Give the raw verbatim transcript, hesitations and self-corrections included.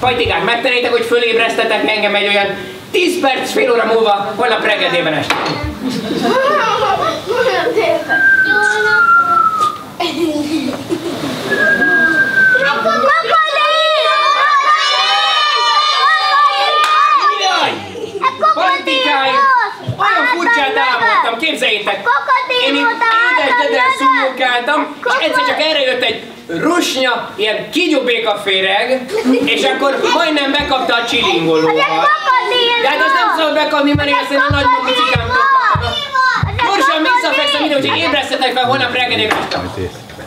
Fajtikák, megtenétek, hogy fölébresztetek engem egy olyan tíz perc, fél óra múlva, holnap reggelében este. Jaj! Fajtikáim! Olyan furcsát álmodtam, képzeljétek! Én itt édes-dedel szúnyogáltam, és egyszer csak erre jött egy rusnya, ilyen kígyóbékaféreg, és akkor majdnem megkapta a csilingolóval. De hát azt nem szabad megkapni, mert én ezt a nagymamú cikámtól kaptam. Gyorsan visszafekszem ide, úgyhogy ébresztetek fel holnap reggelében este.